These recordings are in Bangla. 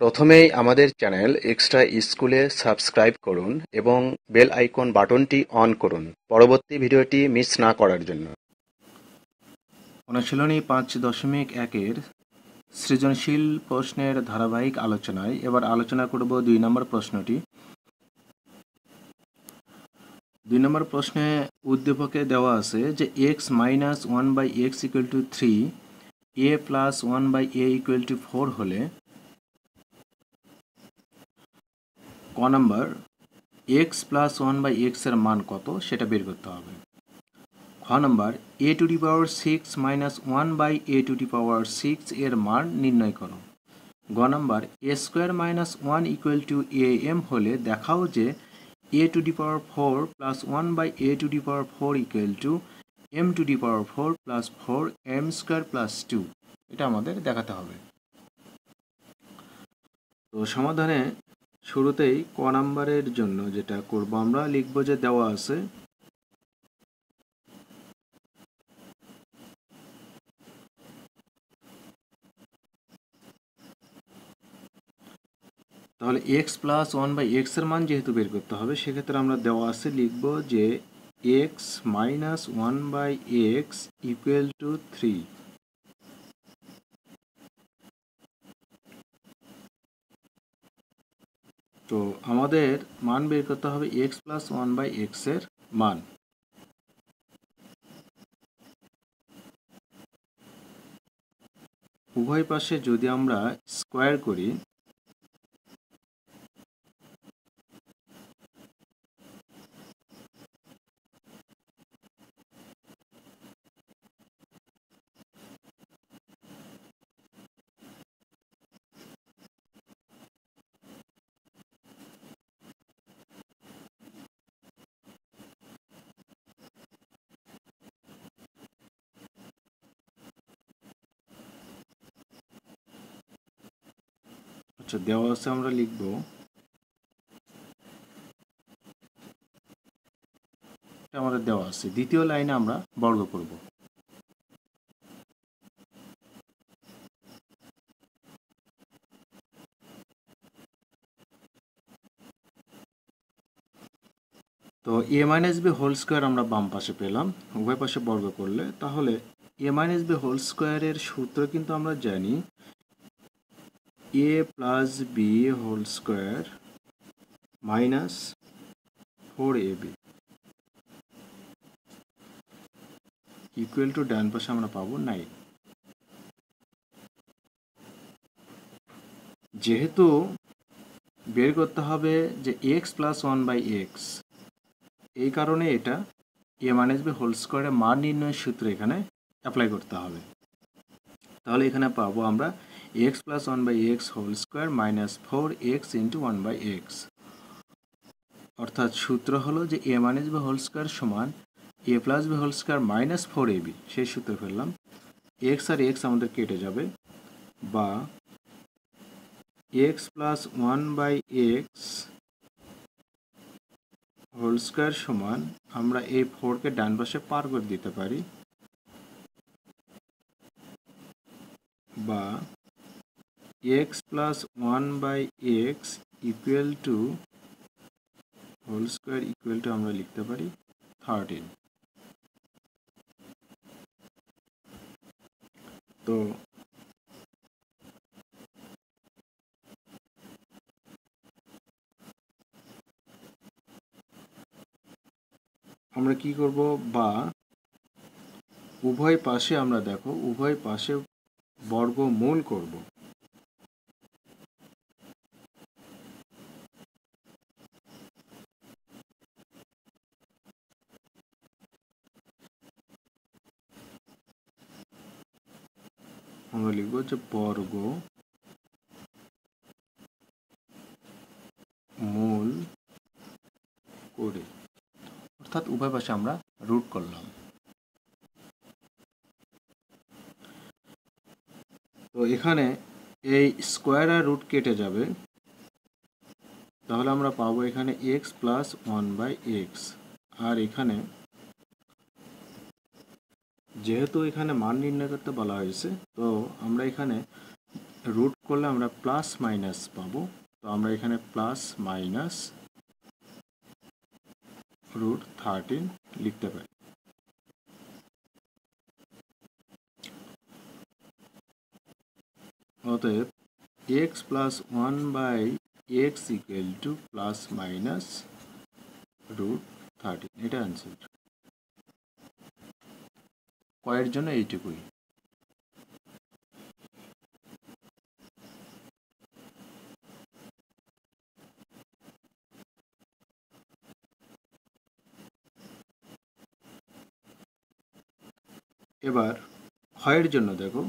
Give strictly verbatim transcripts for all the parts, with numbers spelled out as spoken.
প্রথমেই আমাদের চ্যানেল এক্সট্রা স্কুলে সাবস্ক্রাইব করুন এবং বেল আইকন বাটনটি অন করুন পরবর্তী ভিডিওটি মিস না করার জন্য। অনুশীলনী পাঁচ দশমিক একের সৃজনশীল প্রশ্নের ধারাবাহিক আলোচনায় এবার আলোচনা করব দুই নম্বর প্রশ্নটি। দুই নম্বর প্রশ্নে উদ্দীপকে দেওয়া আছে যে X minus one by X equal to three A plus one by A equal to four হলে ক number X plus one by X এর মান কত সেটা বের করতে হবে। খ number A to the power six minus one by A to the power six এর মান নির্ণয় করো। গ number A square minus one equal to A M হলে দেখাও যে এ to the power four plus one by A to the power four equal to M to the power four plus four M square plus two. এটা আমাদের দেখাতে হবে। তো সমাধানে শুরুতেই ক নাম্বারের জন্য যেটা করব আমরা লিখব যে দেওয়া আছে তাহলে X plus one by X এর মান যেহেতু বের করতে হবে সেক্ষেত্রে আমরা দেওয়া আছে লিখব যে X minus one by X equal to three. তো আমাদের মান বের করতে হবে X plus one by X এর মান। উভয় পাশে যদি আমরা স্কোয়ার করি আচ্ছা দেওয়া আছে আমরা লিখব আমাদের দেওয়া আছে দ্বিতীয় লাইনে আমরা বর্গ করব। তো A minus B whole square আমরা বাম পাশে পেলাম, উভয় পাশে বর্গ করলে তাহলে এ মাইনাস বি হোল স্কোয়ারের সূত্র কিন্তু আমরা জানি A plus B whole square minus four A B equal to ডান পাশে আমরা পাবো নাইন। যেহেতু বের করতে হবে যে X plus one by X, এই কারণে এটা এ মাইনাস বি হোল স্কোয়ারের মান নির্ণয়ের সূত্র এখানে অ্যাপ্লাই করতে হবে। তাহলে এখানে পাবো আমরা X plus one by X whole square minus four X into one by X, অর্থাৎ সূত্র হলো যে A minus B whole square সমান A plus B whole square minus four A B, সেই সূত্র ফেললাম। এক্স আর এক্স আমাদের কেটে যাবে, বা X plus one by X whole square সমান আমরা এই ফোরকে ডান পাশে পার করে দিতে পারি, বা X plus one by X equal to whole square equal to আমরা লিখতে পারি থার্টিন। তো আমরা কি করব, বা উভয় পাশে আমরা দেখো উভয় পাশে বর্গমূল করব। আমরা লিখব যে বর্গ মূল করে, অর্থাৎ উভয় পাশে আমরা রুট করলাম। তো এখানে এই স্কোয়ার আর রুট কেটে যাবে, তাহলে আমরা পাবো এখানে X plus one by X. আর এখানে যেহেতু এখানে মান নির্ণয় করতে বলা হয়েছে, তো আমরা এখানে রুট করলে আমরা প্লাস মাইনাস পাবো। তো আমরা এখানে প্লাস মাইনাস রুট থার্টিন লিখতে পারি। অতএব X plus one by X equal to plus minus root thirteen, এটা অ্যান্সার। কয়ের জন্য এইটুকুই। এবার ক্ষয়ের জন্য দেখো,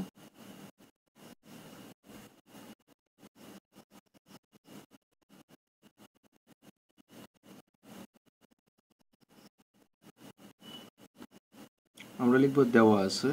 আমরা লিখব দেওয়া আছে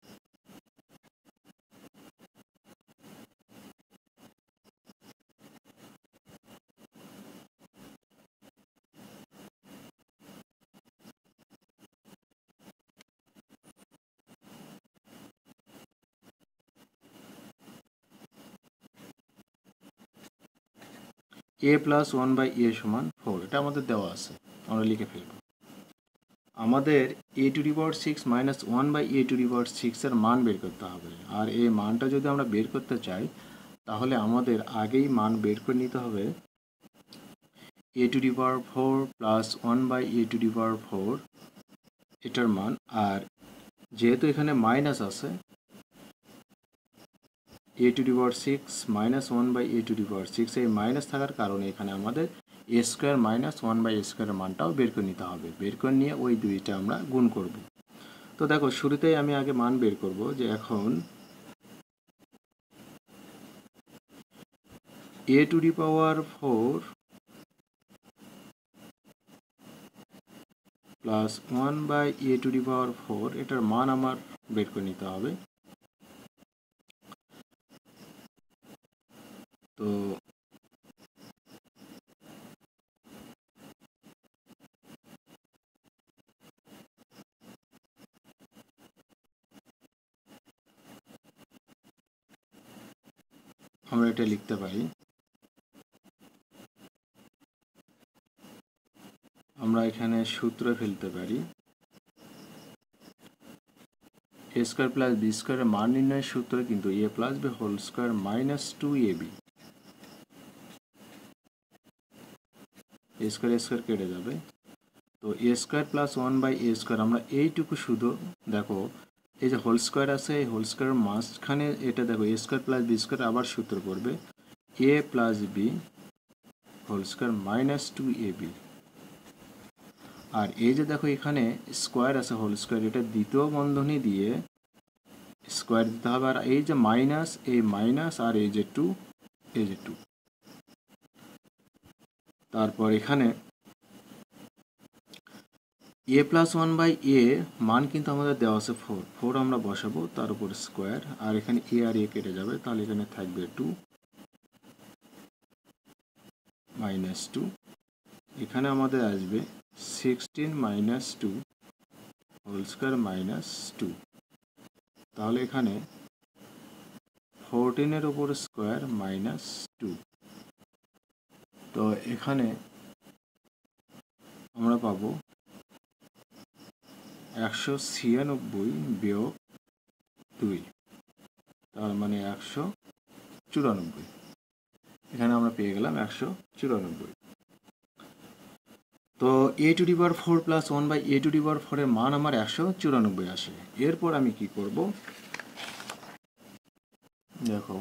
A plus one by A সমান ফোর, এটা আমাদের দেওয়া আছে, আমরা লিখে ফেলব। আমাদের এ to the power six minus one by A to the power সিক্সের মান বের করতে হবে। আর এই মানটা যদি আমরা বের করতে চাই তাহলে আমাদের আগেই মান বের করে নিতে হবে A to the power four plus one by A to the power four এটার মান। আর যেহেতু এখানে মাইনাস আছে, এ to the power six minus one by A to the power six, এই মাইনাস থাকার কারণে এখানে আমাদের A square minus one by এ স্কোয়ারের মানটাও বের করে নিতে হবে। বের করে নিয়ে ওই দুইটা আমরা গুণ করব। তো দেখো, শুরুতেই আমি আগে মান বের করব যে এখন A to the power four plus one by A to the power four এটার মান আমার বের করে নিতে হবে। তো আমরা এটা লিখতে পারি, আমরা এখানে সূত্র ফেলতে পারি এ স্কোয়ার প্লাস বি স্কোয়ারের মান নির্ণয়ের সূত্র কিন্তু a plus B whole square minus two a b. A square square কেটে যাবে, তো a square plus one by a square, আমরা এইটুকু শুধু দেখো এই যে হোল স্কোয়ার আছে, এই হোল স্কোয়ারের মাঝখানে এটা দেখো a square plus b square, আবার সূত্র পড়বে a plus B whole square minus two a b. আর এই যে দেখো এখানে স্কোয়ার আছে হোল স্কোয়ার, এটা দ্বিতীয় বন্ধনী দিয়ে স্কোয়ার দিতে হবে। আর এই যে মাইনাস, এই মাইনাস, আর এই যে টু, এই যে টু। তারপর এখানে a plus one by a মান কিন্তু আমাদের দেওয়া আছে ফোর, ফোর আমরা বসাবো, তার উপর স্কোয়ার, আর এখানে এ আর এ কেটে যাবে, তাহলে এখানে থাকবে টু মাইনাস টু। এখানে আমাদের আসবে sixteen minus two whole square minus two. তাহলে এখানে ফোরটিনের উপর স্কোয়ার মাইনাস টু। তো এখানে আমরা পাবো একশো ছিয়ানব্বই বিয়োগ দুই, তার মানে একশো চুরানব্বই। এখানে আমরা পেয়ে গেলাম একশো চুরানব্বই। তো a to the power four plus one by A to the power ফোরের মান আমার একশো চুরানব্বই আসে। এরপর আমি কি করব, দেখো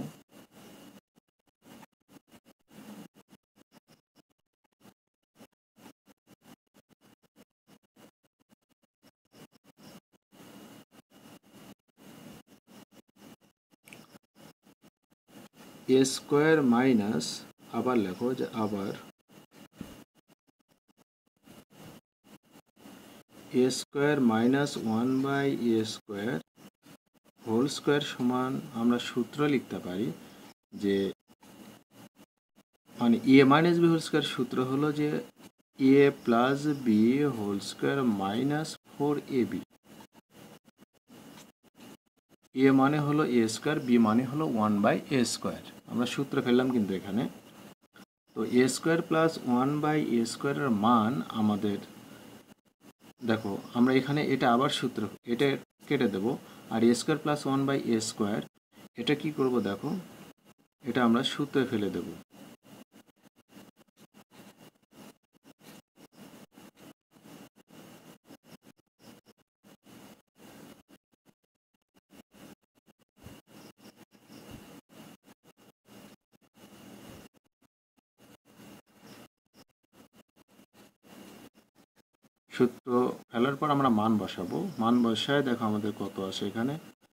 এ স্কোয়ার মাইনাস, আবার লেখো যে আবার a square minus one by a square whole square সমান, আমরা সূত্র লিখতে পারি যে মানে a minus B whole square সূত্র হলো যে a plus B whole square minus four A b. A মানে হলো এ স্কোয়ার, বি মানে হলো ওয়ান বাই এ স্কোয়ার। আমরা সূত্র ফেললাম কিন্তু এখানে। তো a square plus one by এ স্কোয়ারের মান আমাদের, দেখো আমরা এখানে এটা আবার সূত্র, এটা কেটে দেব, আর a square plus one by a square এটা কি করব, দেখো এটা আমরা সূত্রে ফেলে দেব। সূত্র ফেলার পর আমরা মান বসাবো, মান বসায় দেখো আমাদের কত আসে এখানে।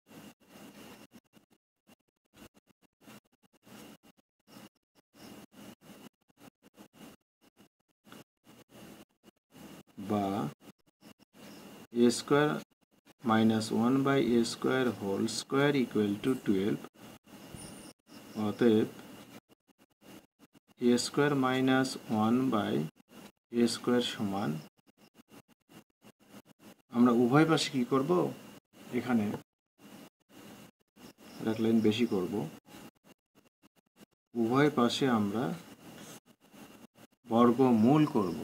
বা a square minus one by a square whole square equal to twelve. অতএব a square minus one by a square সমান, আমরা উভয় পাশে কি করব, এখানে এক লাইন বেশি করব, উভয় পাশে আমরা বর্গমূল করব।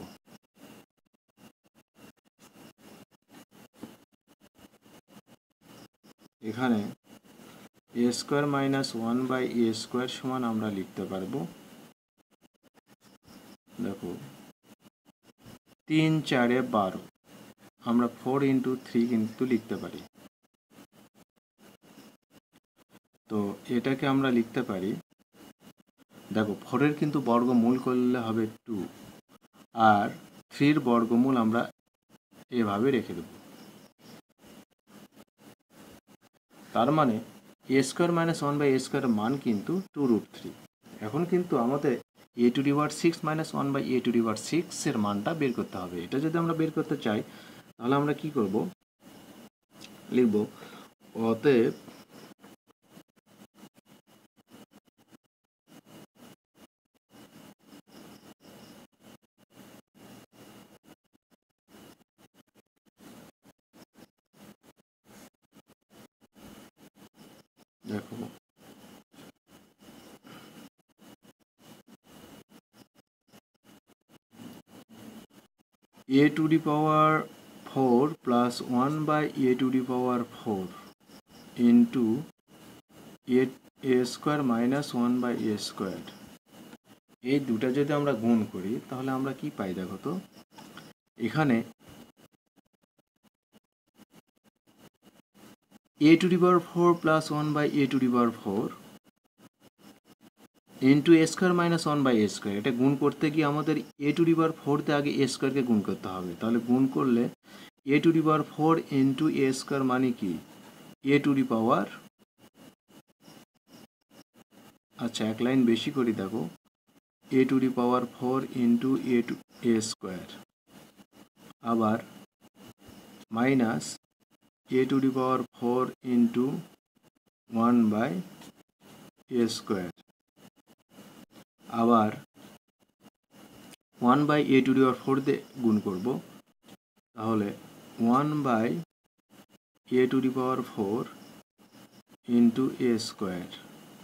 এখানে a square minus one by a square সমান আমরা লিখতে পারবো, দেখো তিন চারে বারো, আমরা ফোর ইন্টু থ্রি কিন্তু লিখতে পারি। তো এটাকে আমরা লিখতে পারি, দেখো ফোরের কিন্তু বর্গমূল করলে হবে টু, আর থ্রির বর্গমূল আমরা এভাবে রেখে দেব। তার মানে a square minus one by এ স্কোয়ারের মান কিন্তু টু রুট থ্রি। এখন কিন্তু আমাদের এ to the power six minus one by A to the power সিক্সের মানটা বের করতে হবে। এটা যদি আমরা বের করতে চাই তাহলে আমরা কি করব, লিখব অতএব দেখো a to the power four plus one by a to the power four into a, a square minus one by a square, এই দুটা যদি আমরা গুণ করি তাহলে আমরা কি পাই, দেখো তো এখানে a to the power four plus one by a to the power four into a square minus one by a square, এটা গুণ করতে গিয়ে আমাদের a to the power four তে আগে a square কে গুণ করতে হবে। তাহলে গুণ করলে a to the power four into a square মানে কি a to the power, আচ্ছা এক লাইন বেশি করি, দেখো a to the power four into a to a square, আবার minus a to the power four into one by a square, আবার one by a to the power four দিয়ে গুণ করব, তাহলে one by a to the power four into a square,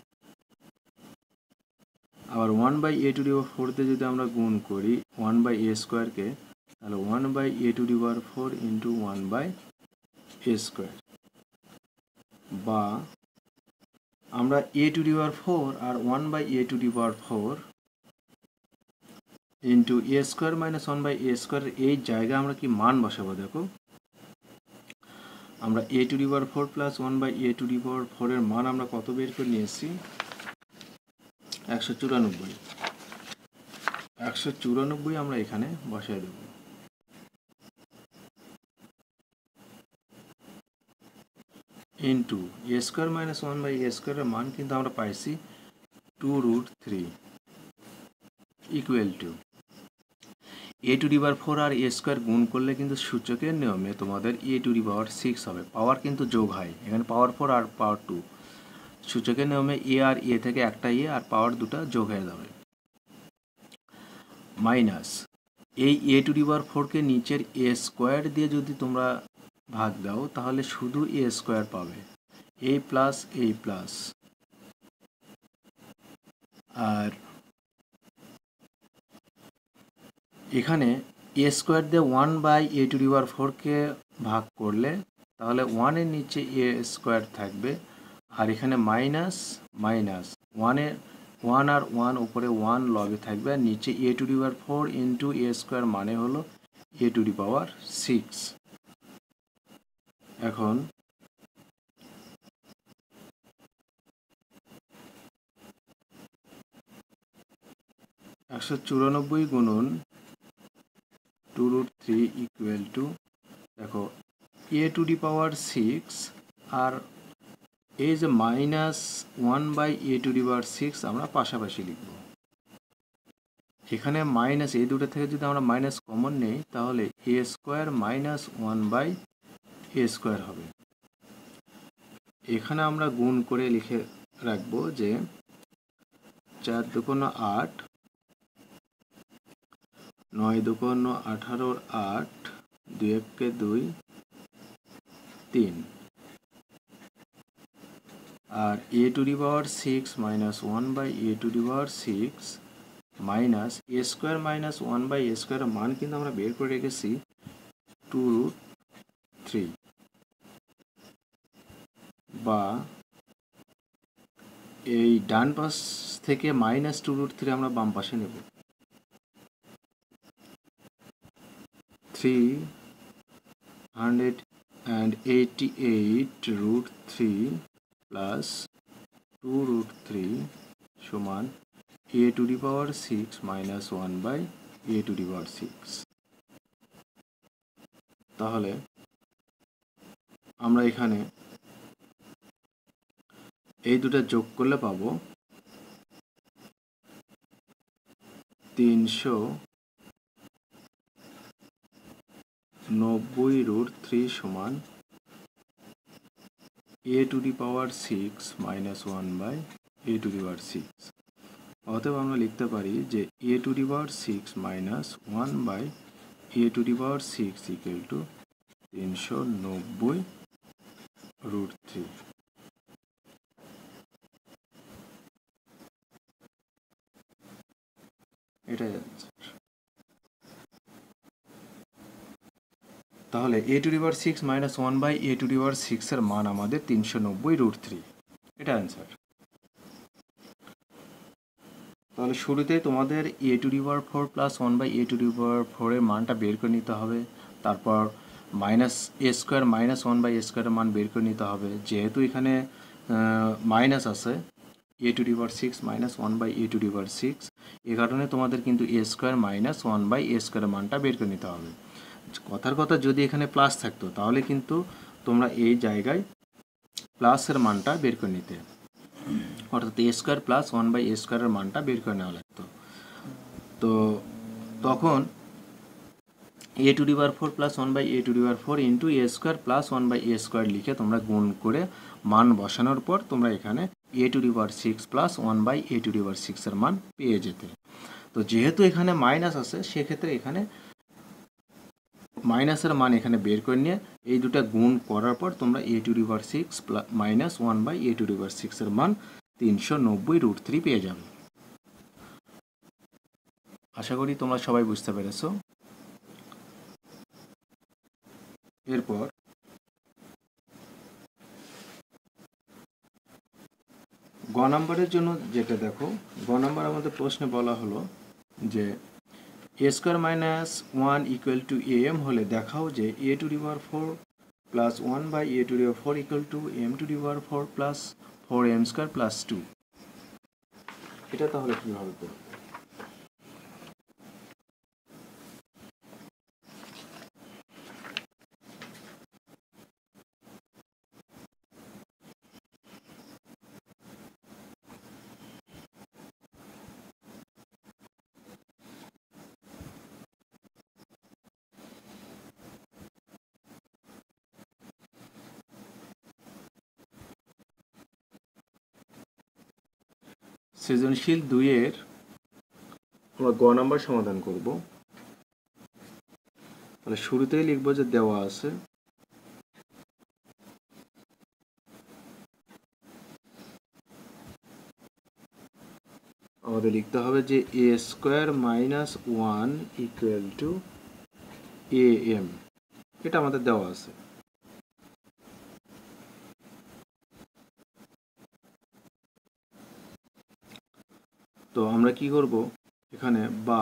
আবার one by a to the power four দিয়ে যদি আমরা গুণ করি one by a square কে, তাহলে one by a to the power four into one by a square, বা আমরা a to the power four R one by a to the power four into a square minus one by a square এই জায়গায় আমরা কি মান বসাবো, দেখো আমরা a to the power four plus one by a to the power four এর মান আমরা কত বের করে নিয়েছি, একশো চুরানব্বই। একশো চুরানব্বই আমরা এখানে বসাই দেব। Into a square minus one by এ স্কোয়ারের মান কিন্তু আমরা পাইছি two root three equal to a to the power four আর এ স্কোয়ার গুণ করলে কিন্তু সূচকের নিয়মে তোমাদের a to the power six হবে। পাওয়ার কিন্তু যোগ হয়, এখানে পাওয়ার ফোর আর পাওয়ার টু, সূচকের নিয়মে এ আর এ থেকে একটা এ আর পাওয়ার দুটা যোগ হয়ে যাবে। মাইনাস এই এ টু দি পাওয়ার ফোরকে নিচের এ স্কোয়ার দিয়ে যদি তোমরা ভাগ দাও তাহলে শুধু এ স্কোয়ার পাবে। এ প্লাস এ প্লাস, আর এখানে এ স্কোয়ার দিয়ে one by A to the power ফোরকে ভাগ করলে তাহলে ওয়ানের নিচে এ স্কোয়ার থাকবে, আর এখানে মাইনাস মাইনাস ওয়ানের ওয়ান আর ওয়ান উপরে ওয়ান লবে থাকবে, আর নিচে a to the power four into a square মানে হলো এ টু দি পাওয়ার সিক্স। এখন একশো চুরানব্বই গুণন two root three equal to, দেখো a to the power six আর এই যে minus one by A to the power six আমরা পাশাপাশি লিখব। এখানে মাইনাস এই দুটো থেকে যদি আমরা মাইনাস কমন নেই তাহলে a square minus one by a square হবে। এখানে আমরা গুণ করে লিখে রাখবো যে চার দুগুণ আট, নয় দুগুণ আঠারোর আট, দুই এককে দুই, তিন, আর a to the power six minus one by A to the power six minus a square minus one by এ স্কোয়ারের মান কিন্তু আমরা বের করে রেখেছি টু রুট থ্রি, বা এই ডান পাশ থেকে মাইনাস টু রুট থ্রি আমরা বাম পাশে নেব। Three hundred and eighty eight root three plus two root three সমান a to the power six minus one by A to the power six. তাহলে আমরা এখানে এই দুটো যোগ করলে পাবো তিনশো নব্বই রুট থ্রি সমান a to the power six minus one by A to the power six. অতএব আমরা লিখতে পারি যে এ to the power six minus one by A to the power six equal to তিনশো নব্বই রুট থ্রি। এটাই অ্যান্সার। তাহলে a to the power six minus one by A to the power সিক্সের মান আমাদের তিনশো নব্বই রুট থ্রি, এটা অ্যান্সার। তাহলে শুরুতে তোমাদের a to the power four plus one by A to the power ফোরের মানটা বের করে নিতে হবে, তারপর minus a square minus one by এ স্কোয়ারের মান বের করে নিতে হবে। যেহেতু এখানে মাইনাস আছে এ to the power six minus one by A to the power six, এ কারণে তোমাদের কিন্তু a square minus one by এ স্কোয়ারের মানটা বের করে নিতে হবে। কথার কথা যদি এখানে প্লাস থাকতো তাহলে কিন্তু তোমরা এই জায়গায় প্লাসের মানটা বের করে নিতে, অর্থাৎ a square plus one by এ স্কোয়ারের মানটা বের করে নেওয়া লাগতো। তো তখন a to the power four plus one by A to the power four into a square plus one by a square লিখে তোমরা গুণ করে মান বসানোর পর তোমরা এখানে a to the power six plus one by A to the power সিক্সের মান পেয়ে যেতে। তো যেহেতু এখানে মাইনাস আছে সেক্ষেত্রে এখানে মাইনাসের মান এখানে বের করে নিয়ে এই দুটা গুণ করার পর তোমরা a to the power six minus one by A to the power সিক্সের মান তিনশো নব্বই রুট থ্রি পেয়ে যাবে। আশা করি তোমরা সবাই বুঝতে পেরেছো। এরপর গ নাম্বারের জন্য যেটা দেখো, গ নাম্বার আমাদের প্রশ্নে বলা হলো যে a square minus one equal to A M হলে দেখাও যে এ to the power four plus one by A to the power four equal to M to the power four plus four M square plus two. এটা তাহলে কীভাবে করব? সৃজনশীল দুইয়ের আমরা গ নাম্বার সমাধান করব। তাহলে শুরুতেই লিখব যে দেওয়া আছে আমাদের লিখতে হবে যে a square minus one equal to A m, এটা আমাদের দেওয়া আছে। তো আমরা কি করব এখানে, বা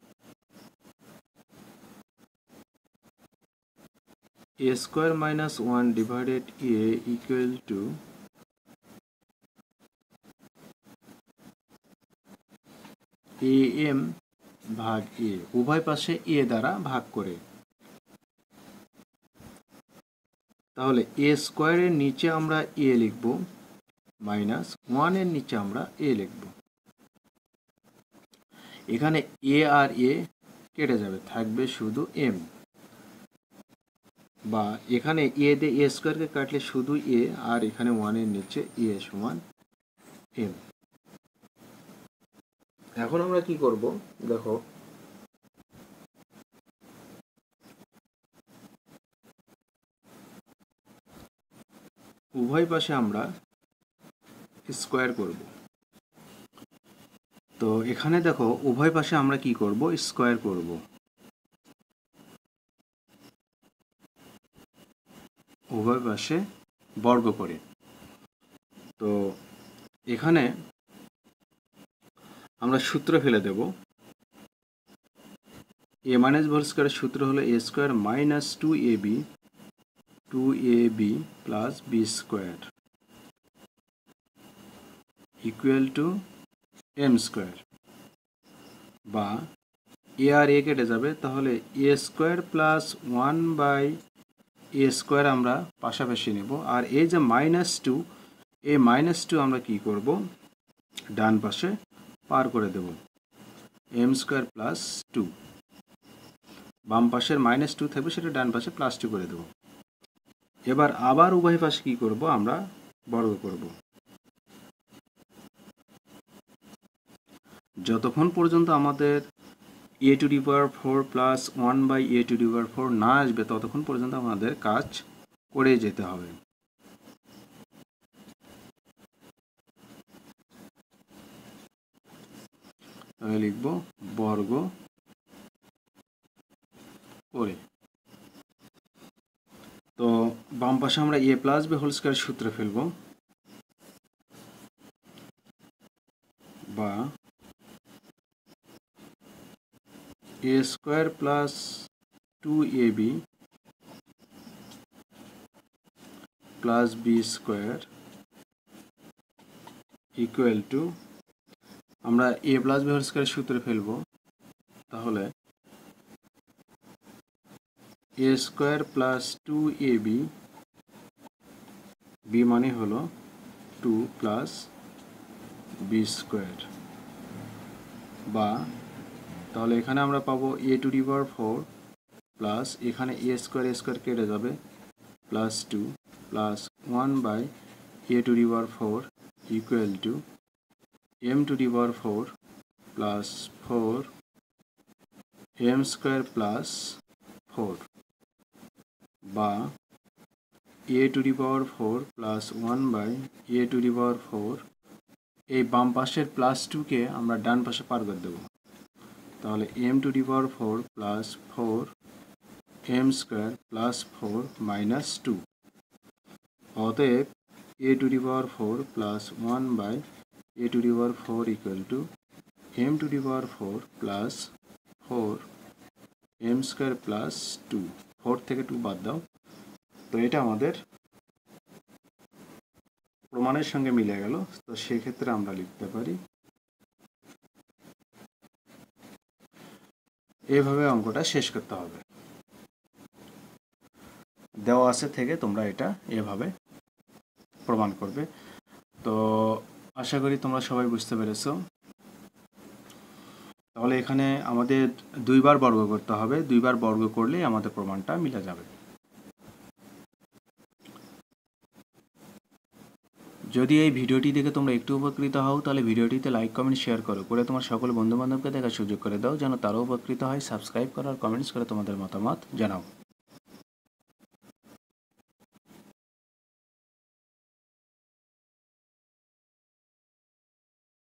a square minus one divided a equal to A m ভাগ এ, উভয় পাশে এ দ্বারা ভাগ করে। তাহলে এ স্কোয়ারের নিচে আমরা এ লিখব, মাইনাস ওয়ানের নিচে আমরা এ লিখব। এখানে এ আর এ কেটে যাবে, থাকবে শুধু এম। বা এখানে এ দিয়ে এ স্কোয়ারকে কাটলে শুধু এ, আর এখানে ওয়ানের নিচে এ সমান এম। এখন আমরা কি করব দেখো, উভয় পাশে আমরা স্কোয়ার করব। তো এখানে দেখো উভয় পাশে আমরা কি করব, স্কোয়ার করব। উভয় পাশে বর্গ করে। তো এখানে আমরা সূত্র ফেলে দেব। এ মাইনাস হোল স্কোয়ারের সূত্র হলো a square minus two a b two a b plus b square equal to m square. বা এ আর এ কেটে যাবে, তাহলে a square plus one by a square আমরা পাশাপাশি নেব। আর এই যে মাইনাস টু, এই মাইনাস টু আমরা কি করব, ডান পাশে পার করে দেব। এম স্কোয়ার প্লাস টু, বাম পাশের মাইনাস টু থাকবে, সেটা ডান পাশে প্লাস টু করে দেব। এবার আবার উভয় পাশে কি করব, আমরা বর্গ করব। যতক্ষণ পর্যন্ত আমাদের এ to the power four plus one by A to the power four না আসবে, ততক্ষণ পর্যন্ত আমাদের কাজ করে যেতে হবে। তাহলে লিখব বর্গ করে। তো বাম পাশে আমরা a plus B whole square সূত্রে ফেলব। বা a square plus two a b plus b square equal to, আমরা a plus B whole square সূত্রে ফেলব। তাহলে a square plus two a b, b মানে হলো টু প্লাস বি স্কোয়ার। বা তাহলে এখানে আমরা পাবো a to the power four plus এখানে এ স্কোয়ার এ স্কোয়ার কেটে যাবে, plus two plus one by A to the power four equal to M to the power four plus four M square plus four. বা a to the power four plus one by A to the power four, এই বাম পাশের প্লাস টুকে আমরা ডান পাশে পার করে দেবো। তাহলে m to the power four plus four M square plus four minus two. অতএব a to the power four plus one by A to the power four equal to M to the power four plus four M square plus two. Four থেকে টু বাদ দাও। তো এটা আমাদের প্রমাণের সঙ্গে মিলে গেল। তো সেক্ষেত্রে আমরা লিখতে পারি এইভাবে অঙ্কটা শেষ করতে হবে। দেওয়া আছে থেকে তোমরা এটা এভাবে প্রমাণ করবে। তো আশা করি তোমরা সবাই বুঝতে পেরেছো। তাহলে এখানে আমাদের দুইবার বর্গ করতে হবে, দুইবার বর্গ করলেই আমাদের প্রমাণটা মিলে যাবে। যদি এই ভিডিওটি দেখে তোমরা একটু উপকৃত হও, তাহলে ভিডিওটিতে লাইক কমেন্ট শেয়ার করো, করে তোমার সকল বন্ধুবান্ধবকে দেখার সুযোগ করে দাও, যেন তারাও উপকৃত হয়। সাবস্ক্রাইব করো আর কমেন্টস করে তোমাদের মতামত জানাও।